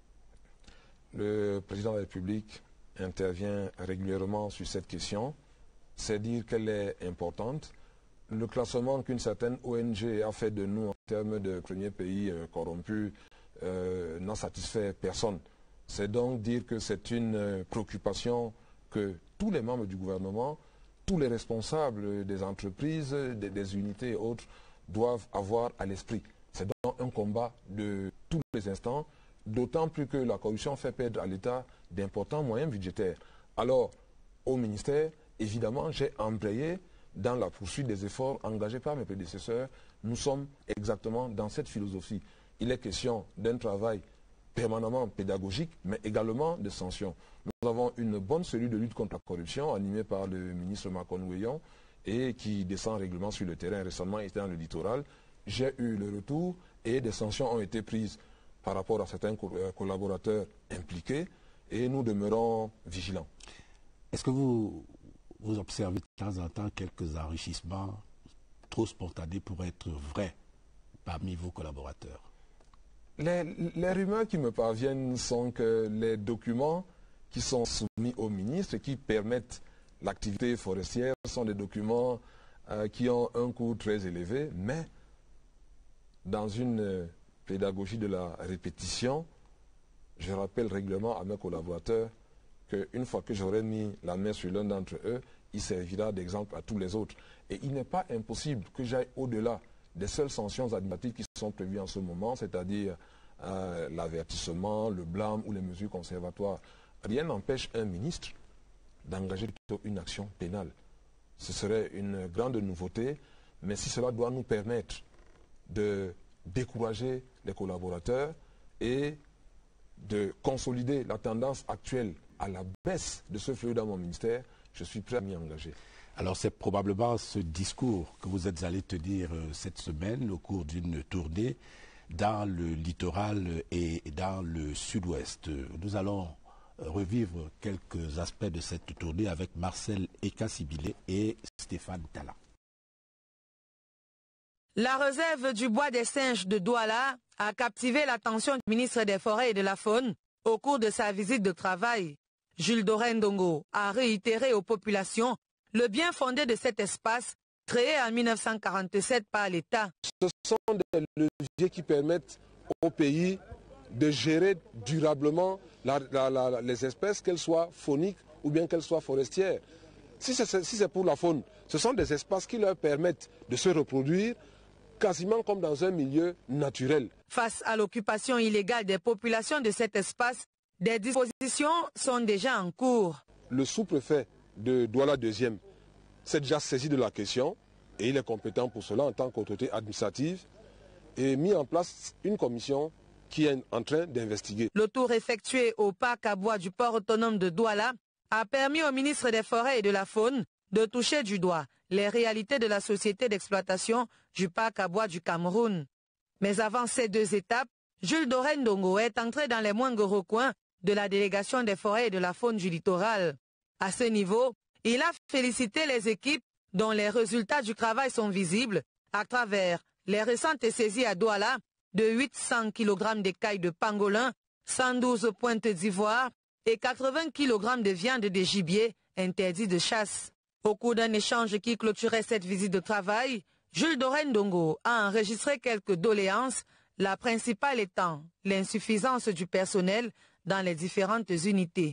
Le président de la République intervient régulièrement sur cette question. C'est dire qu'elle est importante. Le classement qu'une certaine ONG a fait de nous en termes de premier pays corrompu n'en satisfait personne. C'est donc dire que c'est une préoccupation que tous les membres du gouvernement, tous les responsables des entreprises, des unités et autres doivent avoir à l'esprit. C'est donc un combat de tous les instants, d'autant plus que la corruption fait perdre à l'État d'importants moyens budgétaires. Alors, au ministère, évidemment, j'ai embrayé dans la poursuite des efforts engagés par mes prédécesseurs. Nous sommes exactement dans cette philosophie. Il est question d'un travail permanemment pédagogique, mais également de sanctions. Nous avons une bonne cellule de lutte contre la corruption animée par le ministre Macon Ouéillon et qui descend régulièrement sur le terrain. Récemment, il était dans le littoral. J'ai eu le retour et des sanctions ont été prises par rapport à certains collaborateurs impliqués et nous demeurons vigilants. Est-ce que vous observez de temps en temps quelques enrichissements trop spontanés pour être vrais parmi vos collaborateurs? Les rumeurs qui me parviennent sont que les documents qui sont soumis au ministre et qui permettent l'activité forestière sont des documents qui ont un coût très élevé, mais dans une pédagogie de la répétition, je rappelle régulièrement à mes collaborateurs qu'une fois que j'aurai mis la main sur l'un d'entre eux, il servira d'exemple à tous les autres. Et il n'est pas impossible que j'aille au-delà des seules sanctions administratives qui sont prévues en ce moment, c'est-à-dire l'avertissement, le blâme ou les mesures conservatoires. Rien n'empêche un ministre d'engager plutôt une action pénale. Ce serait une grande nouveauté, mais si cela doit nous permettre de décourager les collaborateurs et de consolider la tendance actuelle à la baisse de ce fléau dans mon ministère, je suis prêt à m'y engager. Alors c'est probablement ce discours que vous êtes allé tenir cette semaine au cours d'une tournée dans le littoral et dans le sud-ouest. Nous allons revivre quelques aspects de cette tournée avec Marcel Eka-Sibilé et Stéphane Tala. La réserve du bois des singes de Douala a captivé l'attention du ministre des Forêts et de la Faune au cours de sa visite de travail. Jules Dorendongo a réitéré aux populations le bien fondé de cet espace créé en 1947 par l'État. Ce sont des leviers qui permettent au pays de gérer durablement les espèces, qu'elles soient fauniques ou bien qu'elles soient forestières. Si c'est pour la faune, ce sont des espaces qui leur permettent de se reproduire quasiment comme dans un milieu naturel. Face à l'occupation illégale des populations de cet espace, des dispositions sont déjà en cours. Le sous-préfet de Douala 2e s'est déjà saisi de la question et il est compétent pour cela en tant qu'autorité administrative et mis en place une commission qui est en train d'investiguer. Le tour effectué au parc à bois du port autonome de Douala a permis au ministre des Forêts et de la Faune de toucher du doigt les réalités de la société d'exploitation du parc à bois du Cameroun. Mais avant ces deux étapes, Jules Dorendongo est entré dans les moindres recoins de la délégation des forêts et de la faune du littoral. À ce niveau, il a félicité les équipes dont les résultats du travail sont visibles à travers les récentes saisies à Douala de 800 kg d'écailles de pangolin, 112 pointes d'ivoire et 80 kg de viande de gibier interdit de chasse. Au cours d'un échange qui clôturait cette visite de travail, Jules Dorendongo a enregistré quelques doléances, la principale étant l'insuffisance du personnel dans les différentes unités.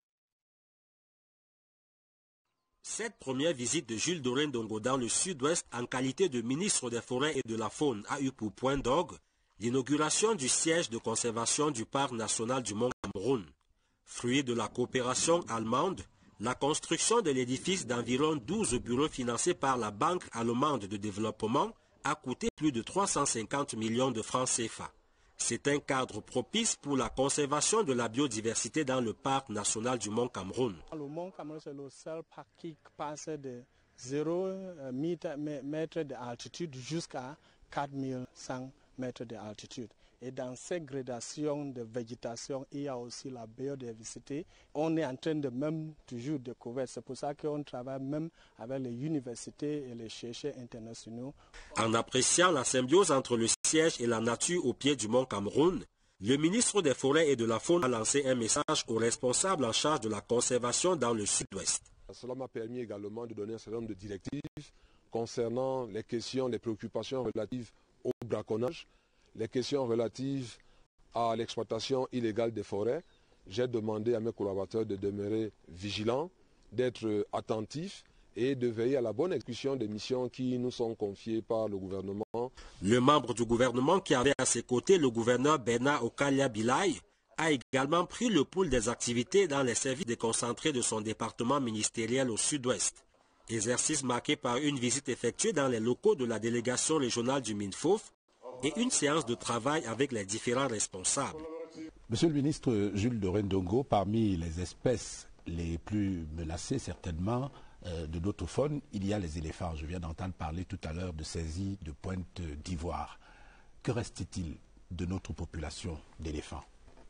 Cette première visite de Jules Dorendongo dans le sud-ouest en qualité de ministre des Forêts et de la Faune a eu pour point d'orgue l'inauguration du siège de conservation du Parc national du Mont Cameroun. Fruit de la coopération allemande, la construction de l'édifice d'environ 12 bureaux financés par la Banque allemande de développement a coûté plus de 350 millions de francs CFA. C'est un cadre propice pour la conservation de la biodiversité dans le Parc national du Mont Cameroun. Le Mont Cameroun, c'est le seul parc qui passe de 0 mètres d'altitude jusqu'à 4100 mètres d'altitude. Et dans cette gradation de végétation, il y a aussi la biodiversité. On est en train de même toujours découvrir. C'est pour ça qu'on travaille même avec les universités et les chercheurs internationaux. En appréciant la symbiose entre le siège et la nature au pied du Mont Cameroun, le ministre des Forêts et de la Faune a lancé un message aux responsables en charge de la conservation dans le sud-ouest. Cela m'a permis également de donner un certain nombre de directives concernant les questions, les préoccupations relatives au braconnage, les questions relatives à l'exploitation illégale des forêts, j'ai demandé à mes collaborateurs de demeurer vigilants, d'être attentifs et de veiller à la bonne exécution des missions qui nous sont confiées par le gouvernement. Le membre du gouvernement qui avait à ses côtés le gouverneur Bernard Okalia Bilay a également pris le pouls des activités dans les services déconcentrés de son département ministériel au sud-ouest. Exercice marqué par une visite effectuée dans les locaux de la délégation régionale du MINFOF et une séance de travail avec les différents responsables. Monsieur le ministre Jules Dorendongo, parmi les espèces les plus menacées certainement de notre faune, il y a les éléphants. Je viens d'entendre parler tout à l'heure de saisie de pointe d'ivoire. Que reste-t-il de notre population d'éléphants?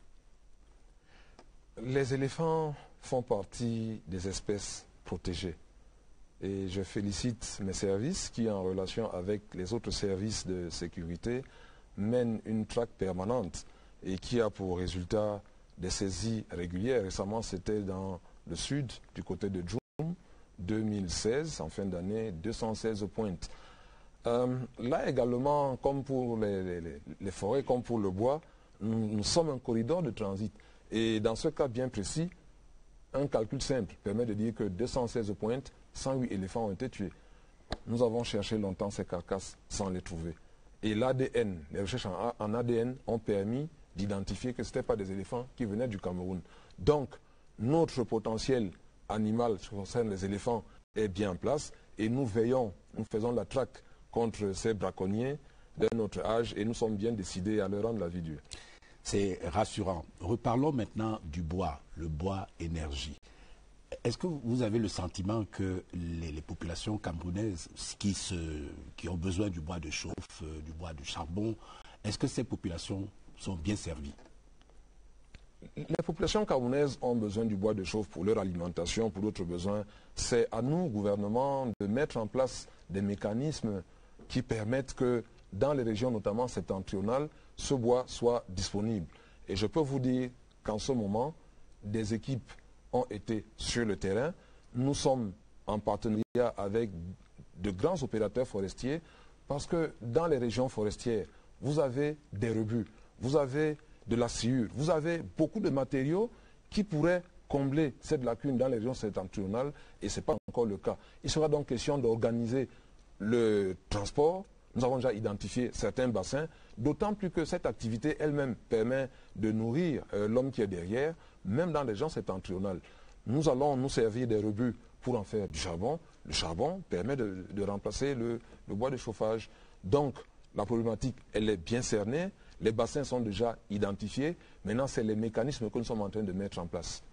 Les éléphants font partie des espèces protégées. Et je félicite mes services qui, en relation avec les autres services de sécurité, mènent une traque permanente et qui a pour résultat des saisies régulières. Récemment, c'était dans le sud, du côté de Djoum, 2016, en fin d'année, 216 pointes. Là également, comme pour les forêts, comme pour le bois, nous sommes un corridor de transit. Et dans ce cas bien précis, un calcul simple permet de dire que 216 pointes, 108 éléphants ont été tués. Nous avons cherché longtemps ces carcasses sans les trouver. Et l'ADN, les recherches en ADN ont permis d'identifier que ce n'étaient pas des éléphants qui venaient du Cameroun. Donc, notre potentiel animal, ce qui concerne les éléphants, est bien en place. Et nous veillons, nous faisons la traque contre ces braconniers de notre âge et nous sommes bien décidés à leur rendre la vie dure. C'est rassurant. Reparlons maintenant du bois, le bois énergie. Est-ce que vous avez le sentiment que les populations camerounaises qui ont besoin du bois de chauffe, du bois de charbon, est-ce que ces populations sont bien servies? Les populations camerounaises ont besoin du bois de chauffe pour leur alimentation, pour d'autres besoins. C'est à nous, gouvernement, de mettre en place des mécanismes qui permettent que dans les régions, notamment septentrionales, ce bois soit disponible. Et je peux vous dire qu'en ce moment, des équipes ont été sur le terrain. Nous sommes en partenariat avec de grands opérateurs forestiers parce que dans les régions forestières, vous avez des rebuts, vous avez de la sciure, vous avez beaucoup de matériaux qui pourraient combler cette lacune dans les régions septentrionales et ce n'est pas encore le cas. Il sera donc question d'organiser le transport. Nous avons déjà identifié certains bassins, d'autant plus que cette activité elle-même permet de nourrir l'homme qui est derrière, même dans les régions septentrionales. Nous allons nous servir des rebuts pour en faire du charbon. Le charbon permet de remplacer le bois de chauffage. Donc, la problématique, elle est bien cernée. Les bassins sont déjà identifiés. Maintenant, c'est les mécanismes que nous sommes en train de mettre en place.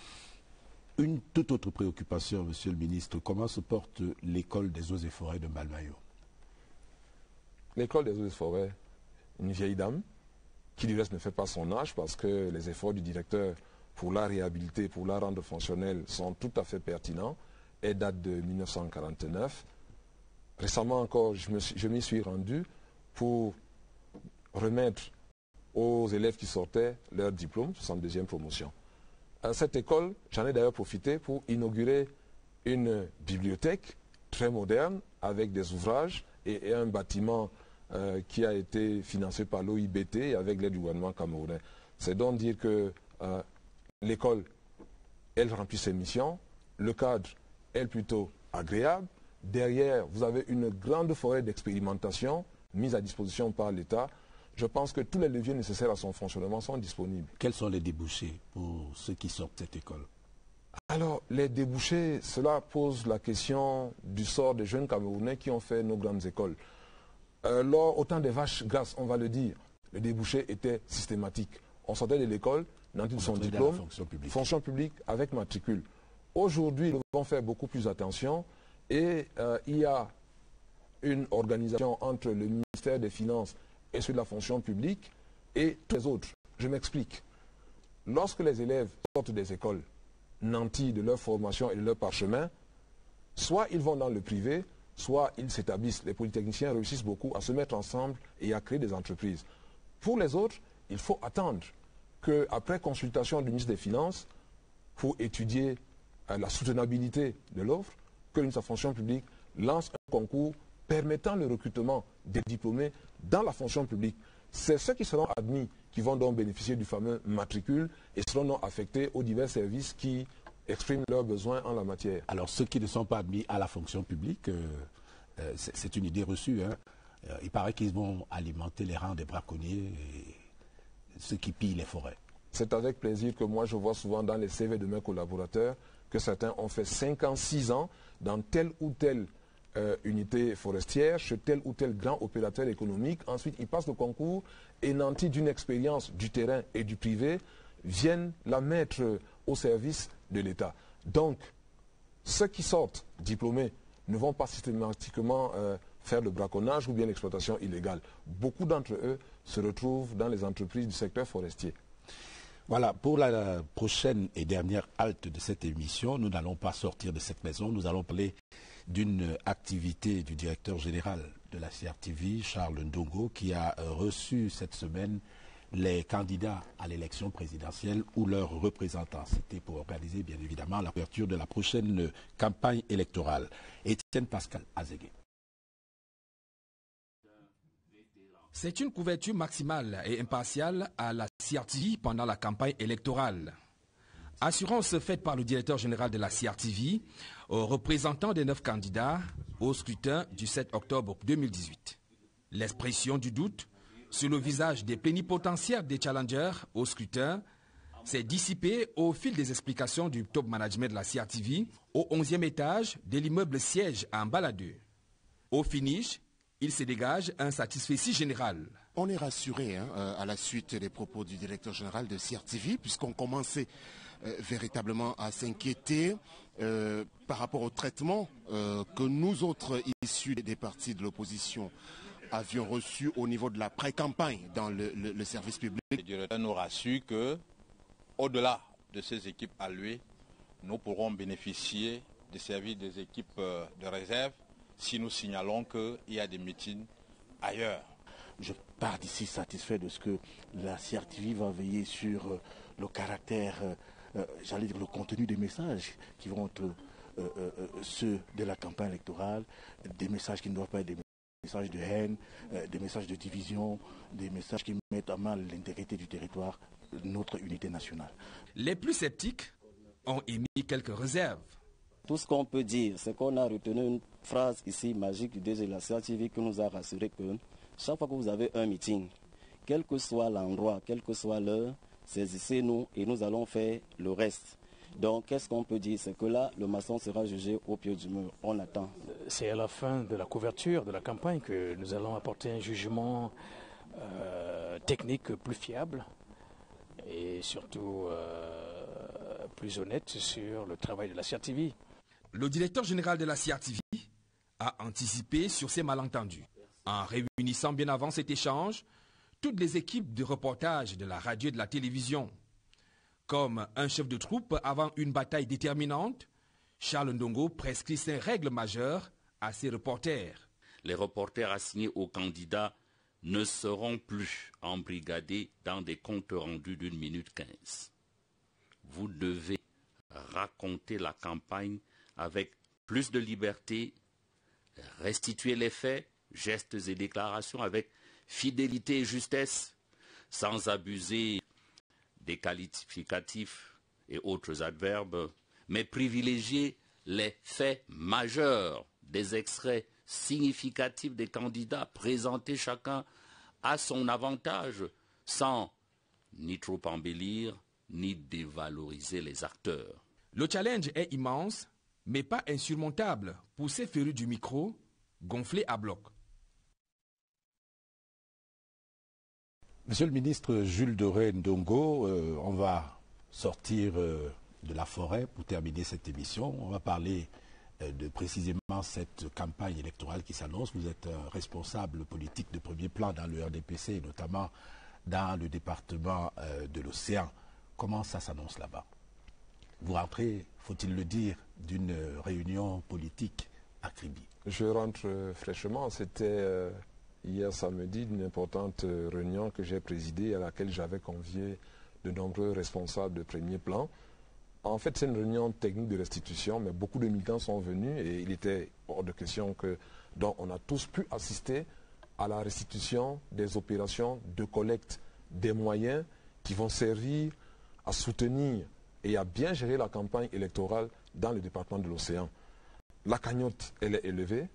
Une toute autre préoccupation, monsieur le ministre, comment se porte l'école des eaux et forêts de Malmayo? L'école des eaux et forêts, une vieille dame, qui du reste ne fait pas son âge parce que les efforts du directeur pour la réhabiliter, pour la rendre fonctionnelle sont tout à fait pertinents. Elle date de 1949. Récemment encore, je m'y suis rendu pour remettre aux élèves qui sortaient leur diplôme, 62e promotion. À cette école, j'en ai d'ailleurs profité pour inaugurer une bibliothèque très moderne avec des ouvrages et un bâtiment qui a été financé par l'OIBT avec l'aide du gouvernement camerounais. C'est donc dire que l'école, elle remplit ses missions, le cadre est plutôt agréable. Derrière, vous avez une grande forêt d'expérimentation mise à disposition par l'État. Je pense que tous les leviers nécessaires à son fonctionnement sont disponibles. Quels sont les débouchés pour ceux qui sortent de cette école? Alors, les débouchés, cela pose la question du sort des jeunes Camerounais qui ont fait nos grandes écoles. Au temps des vaches grasses, on va le dire, le débouché était systématique. On sortait de l'école, nanti de son diplôme, fonction publique avec matricule. Aujourd'hui, nous devons faire beaucoup plus attention et il y a une organisation entre le ministère des Finances et celui de la fonction publique et tous les autres. Je m'explique. Lorsque les élèves sortent des écoles nantis de leur formation et de leur parchemin, soit ils vont dans le privé, soit ils s'établissent. Les polytechniciens réussissent beaucoup à se mettre ensemble et à créer des entreprises. Pour les autres, il faut attendre qu'après consultation du ministre des Finances, pour étudier la soutenabilité de l'offre, que le ministre de la fonction publique lance un concours permettant le recrutement des diplômés dans la fonction publique. C'est ceux qui seront admis qui vont donc bénéficier du fameux matricule et seront donc affectés aux divers services qui expriment leurs besoins en la matière. Alors ceux qui ne sont pas admis à la fonction publique, c'est une idée reçue. Hein. Il paraît qu'ils vont alimenter les rangs des braconniers et ceux qui pillent les forêts. C'est avec plaisir que moi je vois souvent dans les CV de mes collaborateurs que certains ont fait 5 ans, 6 ans dans telle ou telle unité forestière, chez tel ou tel grand opérateur économique. Ensuite, ils passent le concours et nantis d'une expérience du terrain et du privé, viennent la mettre au service de l'État. Donc, ceux qui sortent diplômés ne vont pas systématiquement faire le braconnage ou bien l'exploitation illégale. Beaucoup d'entre eux se retrouvent dans les entreprises du secteur forestier. Voilà, pour la prochaine et dernière halte de cette émission, nous n'allons pas sortir de cette maison, nous allons parler d'une activité du directeur général de la CRTV, Charles Ndongo, qui a reçu cette semaine les candidats à l'élection présidentielle ou leurs représentants. C'était pour organiser, bien évidemment, l'ouverture de la prochaine campagne électorale. Étienne Pascal Azégué. C'est une couverture maximale et impartiale à la CRTV pendant la campagne électorale. Assurance faite par le directeur général de la CRTV aux représentants des 9 candidats au scrutin du 7 octobre 2018. L'expression du doute sur le visage des plénipotentiaires des challengers au scrutin s'est dissipée au fil des explications du top management de la CRTV au 11e étage de l'immeuble siège en Baladeux. Au finish, il se dégage un satisfecit général. On est rassuré à la suite des propos du directeur général de CRTV, puisqu'on commençait véritablement à s'inquiéter par rapport au traitement que nous autres issus des partis de l'opposition avions reçu au niveau de la pré-campagne dans le service public. Le directeur nous rassure que, au-delà de ces équipes allouées, nous pourrons bénéficier des services des équipes de réserve si nous signalons qu'il y a des meetings ailleurs. Je pars d'ici satisfait de ce que la CRTV va veiller sur le caractère, j'allais dire le contenu des messages qui vont être ceux de la campagne électorale, des messages qui ne doivent pas être des messages de haine, des messages de division, des messages qui mettent à mal l'intégrité du territoire, notre unité nationale. Les plus sceptiques ont émis quelques réserves. Tout ce qu'on peut dire, c'est qu'on a retenu une phrase ici magique du DG de la CRTV qui nous a rassuré que chaque fois que vous avez un meeting, quel que soit l'endroit, quelle que soit l'heure, saisissez-nous et nous allons faire le reste. Donc, qu'est-ce qu'on peut dire? C'est que là, le maçon sera jugé au pied du mur. On attend. C'est à la fin de la couverture de la campagne que nous allons apporter un jugement technique plus fiable et surtout plus honnête sur le travail de la CRTV. Le directeur général de la CRTV a anticipé sur ces malentendus. En réunissant bien avant cet échange, toutes les équipes de reportage de la radio et de la télévision. Comme un chef de troupe avant une bataille déterminante, Charles Ndongo prescrit ses règles majeures à ses reporters. Les reporters assignés aux candidats ne seront plus embrigadés dans des comptes rendus d'1 minute 15. Vous devez raconter la campagne avec plus de liberté, restituer les faits, gestes et déclarations avec fidélité et justesse, sans abuser des qualificatifs et autres adverbes, mais privilégier les faits majeurs, des extraits significatifs des candidats, présentés chacun à son avantage, sans ni trop embellir, ni dévaloriser les acteurs. Le challenge est immense, mais pas insurmontable pour ces férus du micro, gonflés à bloc. Monsieur le ministre Jules Doré Ndongo, on va sortir de la forêt pour terminer cette émission. On va parler de précisément cette campagne électorale qui s'annonce. Vous êtes un responsable politique de premier plan dans le RDPC, notamment dans le département de l'Océan. Comment ça s'annonce là-bas? Vous rentrez, faut-il le dire, d'une réunion politique à Kribi. Je rentre fraîchement. C'était hier samedi une importante réunion que j'ai présidée à laquelle j'avais convié de nombreux responsables de premier plan. En fait, c'est une réunion technique de restitution, mais beaucoup de militants sont venus et il était hors de question que donc on a tous pu assister à la restitution des opérations de collecte des moyens qui vont servir à soutenir et à bien gérer la campagne électorale dans le département de l'Océan. La cagnotte, elle est élevée.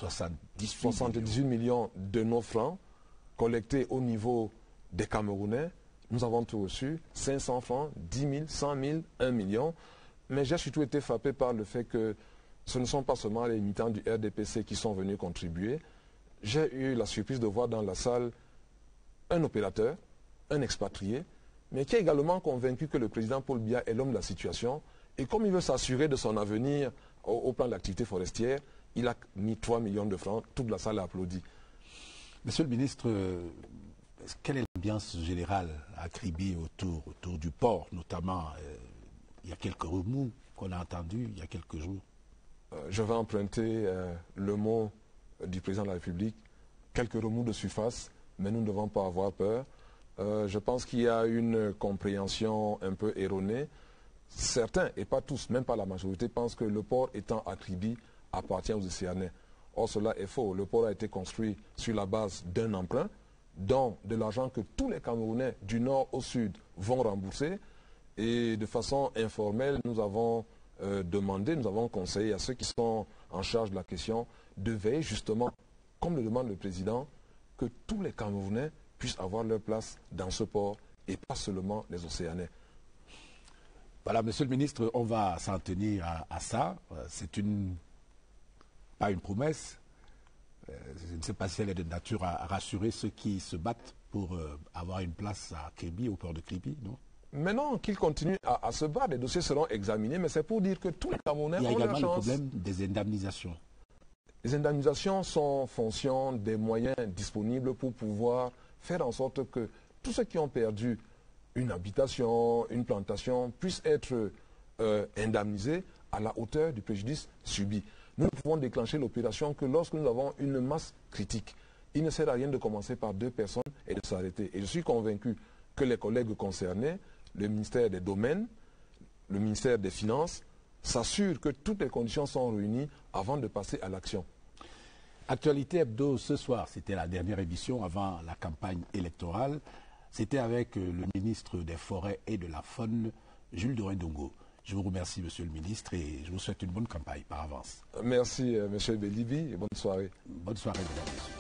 78 millions de nos francs collectés au niveau des Camerounais. Nous avons tout reçu, 500 francs, 10 000, 100 000, 1 million. Mais j'ai surtout été frappé par le fait que ce ne sont pas seulement les militants du RDPC qui sont venus contribuer. J'ai eu la surprise de voir dans la salle un opérateur, un expatrié, mais qui est également convaincu que le président Paul Biya est l'homme de la situation. Et comme il veut s'assurer de son avenir au plan de l'activité forestière, il a mis 3 millions de francs. Toute la salle a applaudi. Monsieur le ministre, quelle est l'ambiance générale à Kribi autour du port, notamment il y a quelques remous qu'on a entendus il y a quelques jours? Je vais emprunter le mot du président de la République. Quelques remous de surface, mais nous ne devons pas avoir peur. Je pense qu'il y a une compréhension un peu erronée. Certains, et pas tous, même pas la majorité, pensent que le port étant à Kribi appartient aux Océanais. Or, cela est faux. Le port a été construit sur la base d'un emprunt, dont de l'argent que tous les Camerounais du nord au sud vont rembourser. Et de façon informelle, nous avons demandé, nous avons conseillé à ceux qui sont en charge de la question de veiller justement, comme le demande le président, que tous les Camerounais puissent avoir leur place dans ce port et pas seulement les Océanais. Voilà, monsieur le ministre, on va s'en tenir à ça. C'est pas une promesse. Je ne sais pas si elle est de nature à rassurer ceux qui se battent pour avoir une place à Kribi, au port de Kribi, non? Maintenant qu'ils continuent à se battre, les dossiers seront examinés, mais c'est pour dire que tous les Camerounais ont leur chance. Il y a également le problème des indemnisations. Les indemnisations sont en fonction des moyens disponibles pour pouvoir faire en sorte que tous ceux qui ont perdu une habitation, une plantation, puissent être indemnisés à la hauteur du préjudice subi. Nous ne pouvons déclencher l'opération que lorsque nous avons une masse critique. Il ne sert à rien de commencer par 2 personnes et de s'arrêter. Et je suis convaincu que les collègues concernés, le ministère des Domaines, le ministère des Finances, s'assurent que toutes les conditions sont réunies avant de passer à l'action. Actualité Hebdo ce soir, c'était la dernière émission avant la campagne électorale. C'était avec le ministre des Forêts et de la Faune, Jules Dorendongo. Je vous remercie, monsieur le ministre, et je vous souhaite une bonne campagne par avance. Merci, monsieur Belibi, et bonne soirée. Bonne soirée, mesdames et messieurs.